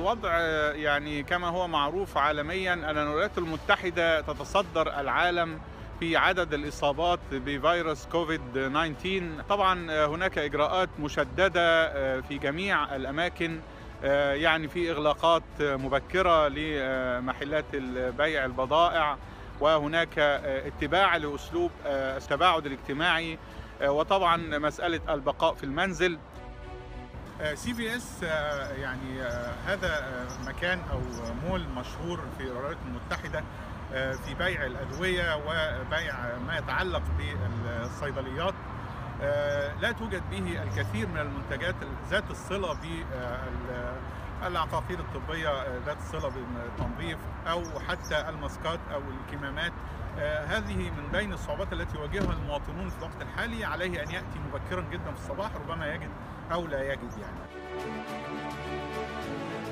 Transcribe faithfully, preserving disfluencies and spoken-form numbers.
الوضع يعني كما هو معروف عالميا أن الولايات المتحدة تتصدر العالم في عدد الإصابات بفيروس كوفيد تسعة عشر. طبعا هناك إجراءات مشددة في جميع الأماكن، يعني في إغلاقات مبكرة لمحلات بيع البضائع، وهناك اتباع لأسلوب التباعد الاجتماعي، وطبعا مسألة البقاء في المنزل. سي في اس يعني هذا مكان أو مول مشهور في الولايات المتحدة في بيع الأدوية وبيع ما يتعلق بالصيدليات. لا توجد به الكثير من المنتجات ذات الصلة بالعقاقير الطبية، ذات الصلة بالتنظيف، أو حتى الماسكات أو الكمامات. هذه من بين الصعوبات التي يواجهها المواطنون في الوقت الحالي. عليه أن يأتي مبكرا جدا في الصباح، ربما يجد أو لا يجد يعني.